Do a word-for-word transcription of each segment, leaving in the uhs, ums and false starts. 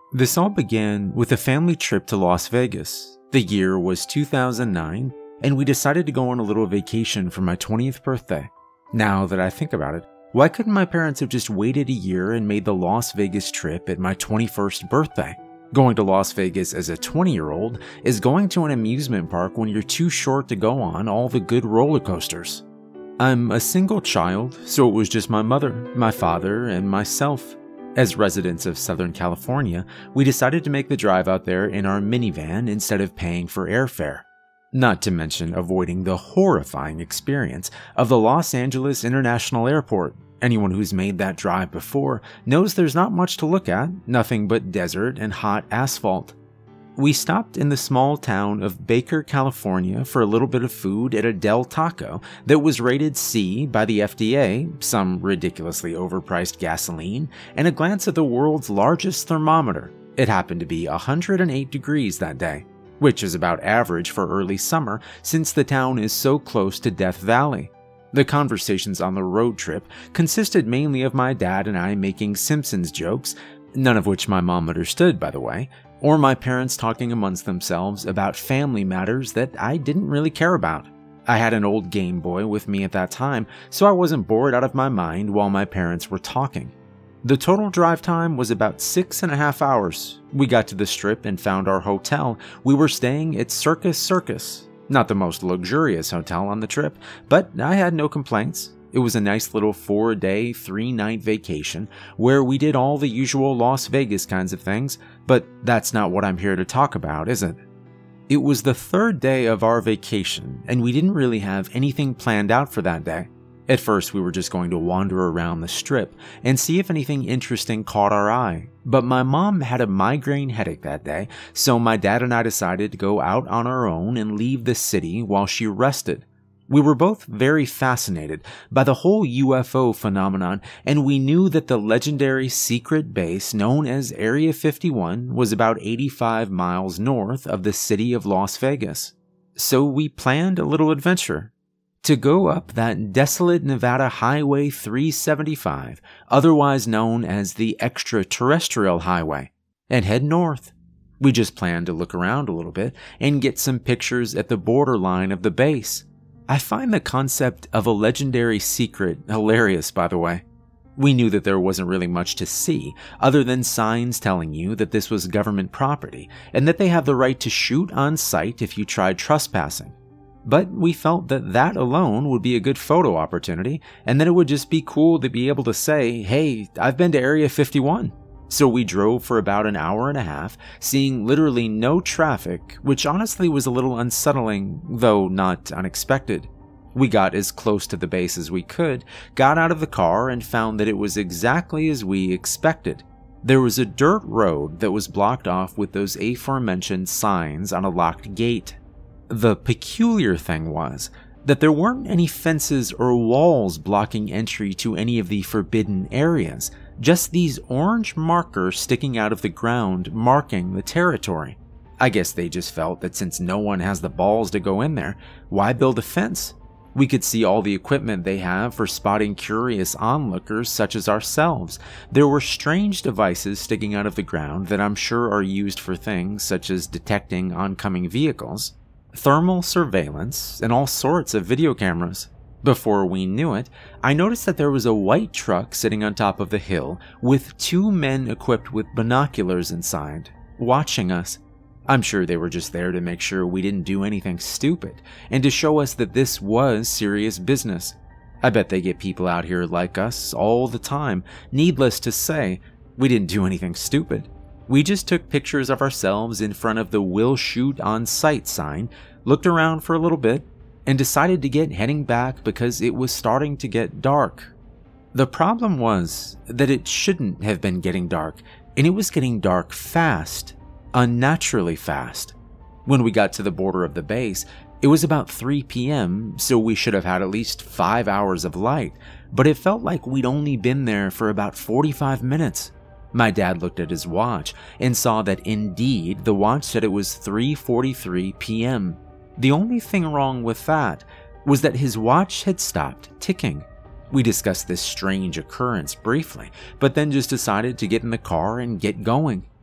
This all began with a family trip to Las Vegas. The year was two thousand nine, and we decided to go on a little vacation for my twentieth birthday. Now that I think about it, why couldn't my parents have just waited a year and made the Las Vegas trip at my twenty-first birthday? Going to Las Vegas as a twenty-year-old is going to an amusement park when you're too short to go on all the good roller coasters. I'm a single child, so it was just my mother, my father, and myself. As residents of Southern California, we decided to make the drive out there in our minivan instead of paying for airfare. Not to mention avoiding the horrifying experience of the Los Angeles International Airport. Anyone who's made that drive before knows there's not much to look at, nothing but desert and hot asphalt. We stopped in the small town of Baker, California for a little bit of food at a Del Taco that was rated C by the F D A, some ridiculously overpriced gasoline, and a glance at the world's largest thermometer. It happened to be one hundred eight degrees that day, which is about average for early summer since the town is so close to Death Valley. The conversations on the road trip consisted mainly of my dad and I making Simpsons jokes, none of which my mom understood, by the way, or my parents talking amongst themselves about family matters that I didn't really care about. I had an old Game Boy with me at that time, so I wasn't bored out of my mind while my parents were talking. The total drive time was about six and a half hours. We got to the Strip and found our hotel. We were staying at Circus Circus. Not the most luxurious hotel on the trip, but I had no complaints. It was a nice little four-day, three-night vacation where we did all the usual Las Vegas kinds of things, but that's not what I'm here to talk about, is it? It was the third day of our vacation, and we didn't really have anything planned out for that day. At first, we were just going to wander around the Strip and see if anything interesting caught our eye, but my mom had a migraine headache that day, so my dad and I decided to go out on our own and leave the city while she rested. We were both very fascinated by the whole U F O phenomenon, and we knew that the legendary secret base known as Area fifty-one was about eighty-five miles north of the city of Las Vegas. So we planned a little adventure. To go up that desolate Nevada Highway three seventy-five, otherwise known as the Extraterrestrial Highway, and head north. We just planned to look around a little bit and get some pictures at the borderline of the base. I find the concept of a legendary secret hilarious, by the way. We knew that there wasn't really much to see, other than signs telling you that this was government property, and that they have the right to shoot on sight if you tried trespassing. But we felt that that alone would be a good photo opportunity, and that it would just be cool to be able to say, hey, I've been to Area fifty-one. So we drove for about an hour and a half, seeing literally no traffic, which honestly was a little unsettling, though not unexpected. We got as close to the base as we could, got out of the car, and found that it was exactly as we expected. There was a dirt road that was blocked off with those aforementioned signs on a locked gate. The peculiar thing was that there weren't any fences or walls blocking entry to any of the forbidden areas, just these orange markers sticking out of the ground marking the territory. I guess they just felt that since no one has the balls to go in there, why build a fence? We could see all the equipment they have for spotting curious onlookers such as ourselves. There were strange devices sticking out of the ground that I'm sure are used for things such as detecting oncoming vehicles, thermal surveillance, and all sorts of video cameras. Before we knew it, I noticed that there was a white truck sitting on top of the hill with two men equipped with binoculars inside, watching us. I'm sure they were just there to make sure we didn't do anything stupid, and to show us that this was serious business. I bet they get people out here like us all the time. Needless to say, we didn't do anything stupid. We just took pictures of ourselves in front of the "Will Shoot on Sight" sign, looked around for a little bit, and decided to get heading back because it was starting to get dark. The problem was that it shouldn't have been getting dark, and it was getting dark fast, unnaturally fast. When we got to the border of the base, it was about three p m, so we should have had at least five hours of light, but it felt like we'd only been there for about forty-five minutes. My dad looked at his watch and saw that indeed the watch said it was three forty-three p m The only thing wrong with that was that his watch had stopped ticking. We discussed this strange occurrence briefly, but then just decided to get in the car and get going.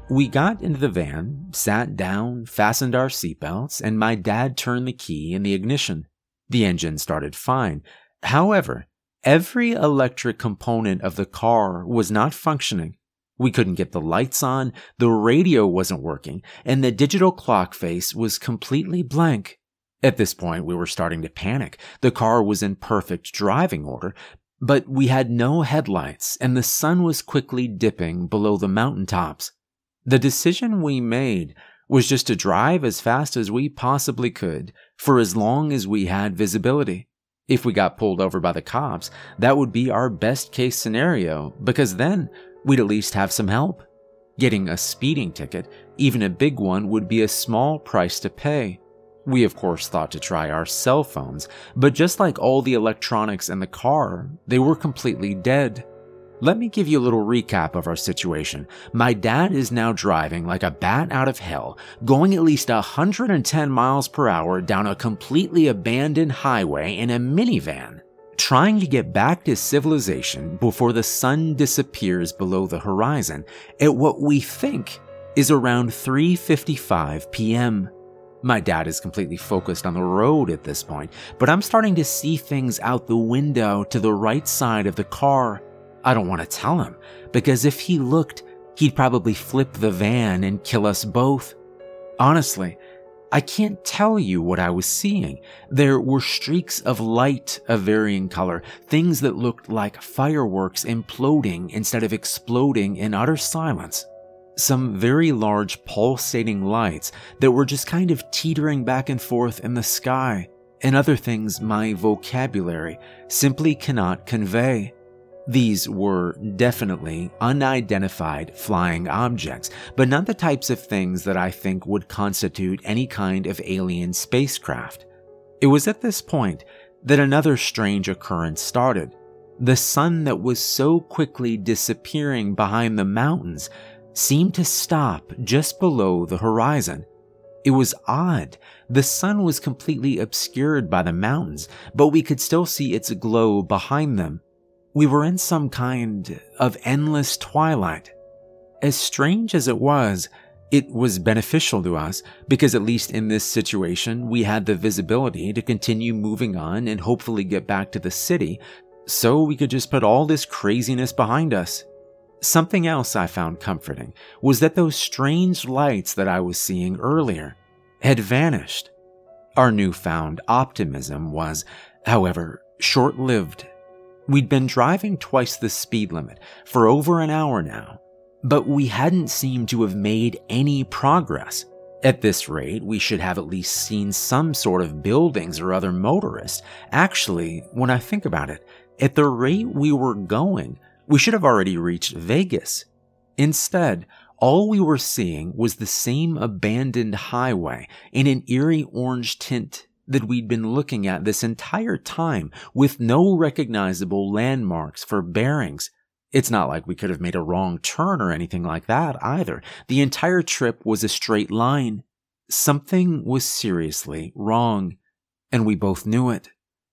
We got into the van, sat down, fastened our seatbelts, and my dad turned the key in the ignition. The engine started fine. However, every electric component of the car was not functioning. We couldn't get the lights on, the radio wasn't working, and the digital clock face was completely blank. At this point, we were starting to panic. The car was in perfect driving order, but we had no headlights, and the sun was quickly dipping below the mountaintops. The decision we made was just to drive as fast as we possibly could for as long as we had visibility. If we got pulled over by the cops, that would be our best case scenario, because then we'd at least have some help. Getting a speeding ticket, even a big one, would be a small price to pay. We of course thought to try our cell phones, but just like all the electronics in the car, they were completely dead. Let me give you a little recap of our situation. My dad is now driving like a bat out of hell, going at least one hundred ten miles per hour down a completely abandoned highway in a minivan, trying to get back to civilization before the sun disappears below the horizon at what we think is around three fifty-five p m My dad is completely focused on the road at this point, but I'm starting to see things out the window to the right side of the car. I don't want to tell him, because if he looked, he'd probably flip the van and kill us both. Honestly, I can't tell you what I was seeing. There were streaks of light of varying color, things that looked like fireworks imploding instead of exploding in utter silence. Some very large pulsating lights that were just kind of teetering back and forth in the sky, and other things my vocabulary simply cannot convey. These were definitely unidentified flying objects, but not the types of things that I think would constitute any kind of alien spacecraft. It was at this point that another strange occurrence started. The sun that was so quickly disappearing behind the mountains seemed to stop just below the horizon. It was odd. The sun was completely obscured by the mountains, but we could still see its glow behind them. We were in some kind of endless twilight. As strange as it was, it was beneficial to us, because at least in this situation, we had the visibility to continue moving on and hopefully get back to the city, so we could just put all this craziness behind us. Something else I found comforting was that those strange lights that I was seeing earlier had vanished. Our newfound optimism was, however, short-lived. We'd been driving twice the speed limit for over an hour now, but we hadn't seemed to have made any progress. At this rate, we should have at least seen some sort of buildings or other motorists. Actually, when I think about it, at the rate we were going, we should have already reached Vegas. Instead, all we were seeing was the same abandoned highway in an eerie orange tint that we'd been looking at this entire time, with no recognizable landmarks for bearings. It's not like we could have made a wrong turn or anything like that either. The entire trip was a straight line. Something was seriously wrong, and we both knew it.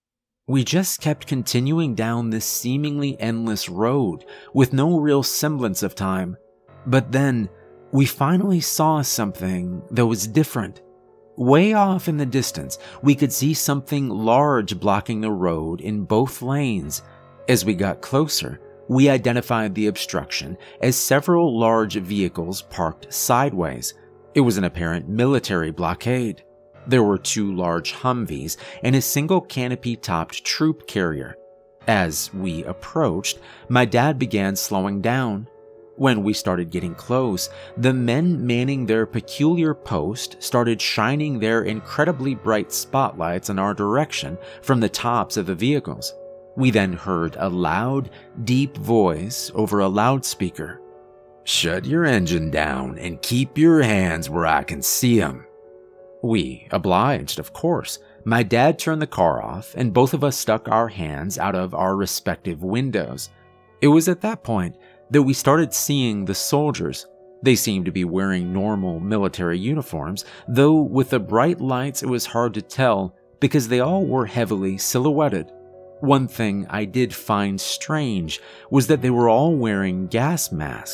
We just kept continuing down this seemingly endless road with no real semblance of time. But then, we finally saw something that was different. Way off in the distance, we could see something large blocking the road in both lanes. As we got closer, we identified the obstruction as several large vehicles parked sideways. It was an apparent military blockade. There were two large Humvees and a single canopy-topped troop carrier. As we approached, my dad began slowing down. When we started getting close, the men manning their peculiar post started shining their incredibly bright spotlights in our direction from the tops of the vehicles. We then heard a loud, deep voice over a loudspeaker. "Shut your engine down and keep your hands where I can see them." We obliged, of course. My dad turned the car off, and both of us stuck our hands out of our respective windows. It was at that point that we started seeing the soldiers. They seemed to be wearing normal military uniforms, though with the bright lights it was hard to tell because they all were heavily silhouetted. One thing I did find strange was that they were all wearing gas masks,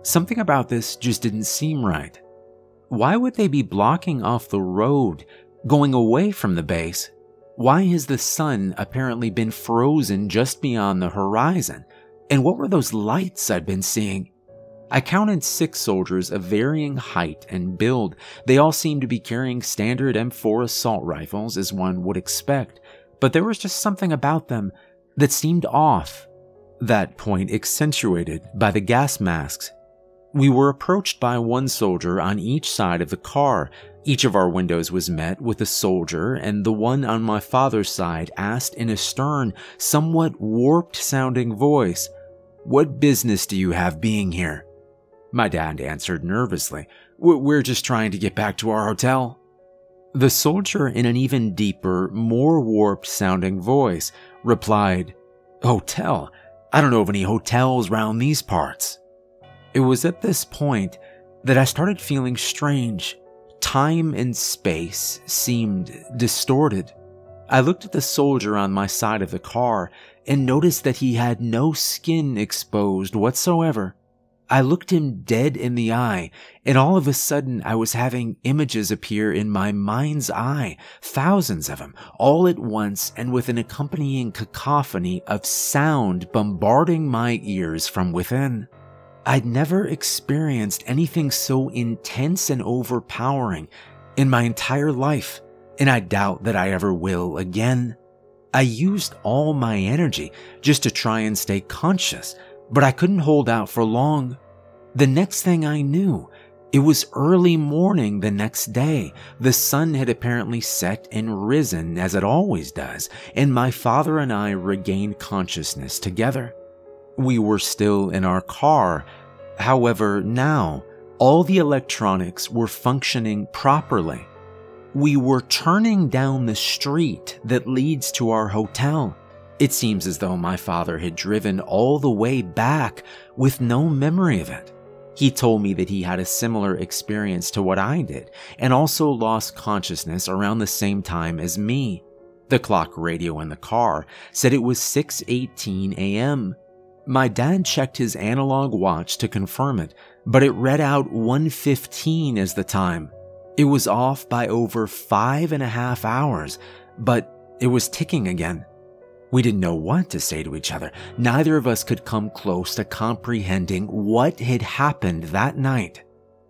Something about this just didn't seem right. Why would they be blocking off the road, going away from the base? Why has the sun apparently been frozen just beyond the horizon? And what were those lights I'd been seeing? I counted six soldiers of varying height and build. They all seemed to be carrying standard M four assault rifles, as one would expect, but there was just something about them that seemed off. That point accentuated by the gas masks. We were approached by one soldier on each side of the car. Each of our windows was met with a soldier, and the one on my father's side asked in a stern, somewhat warped-sounding voice, "What business do you have being here?" My dad answered nervously, "We're just trying to get back to our hotel." The soldier, in an even deeper, more warped-sounding voice, replied, "Hotel? I don't know of any hotels round these parts." It was at this point that I started feeling strange. Time and space seemed distorted. I looked at the soldier on my side of the car and noticed that he had no skin exposed whatsoever. I looked him dead in the eye, and all of a sudden I was having images appear in my mind's eye, thousands of them, all at once and with an accompanying cacophony of sound bombarding my ears from within. I'd never experienced anything so intense and overpowering in my entire life, and I doubt that I ever will again. I used all my energy just to try and stay conscious, but I couldn't hold out for long. The next thing I knew, it was early morning the next day. The sun had apparently set and risen as it always does, and my father and I regained consciousness together. We were still in our car. However, now, all the electronics were functioning properly. We were turning down the street that leads to our hotel. It seems as though my father had driven all the way back with no memory of it. He told me that he had a similar experience to what I did, and also lost consciousness around the same time as me. The clock radio in the car said it was six eighteen a m My dad checked his analog watch to confirm it, but it read out one fifteen as the time. It was off by over five and a half hours, but it was ticking again. We didn't know what to say to each other. Neither of us could come close to comprehending what had happened that night.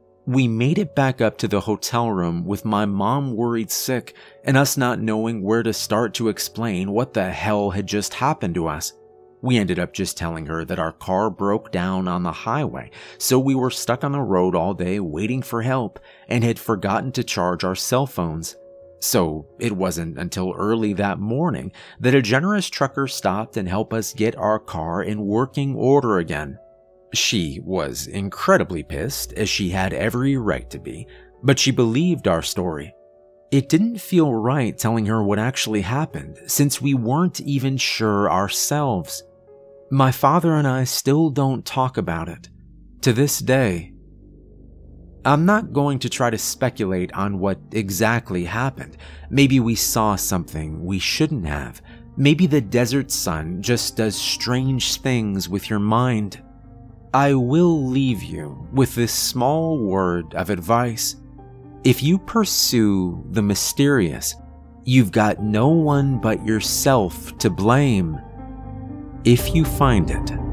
We made it back up to the hotel room with my mom worried sick and us not knowing where to start to explain what the hell had just happened to us. We ended up just telling her that our car broke down on the highway, so we were stuck on the road all day waiting for help and had forgotten to charge our cell phones. So it wasn't until early that morning that a generous trucker stopped and helped us get our car in working order again. She was incredibly pissed, as she had every right to be, but she believed our story. It didn't feel right telling her what actually happened, since we weren't even sure ourselves. My father and I still don't talk about it, to this day. I'm not going to try to speculate on what exactly happened. Maybe we saw something we shouldn't have. Maybe the desert sun just does strange things with your mind. I will leave you with this small word of advice. If you pursue the mysterious, you've got no one but yourself to blame if you find it.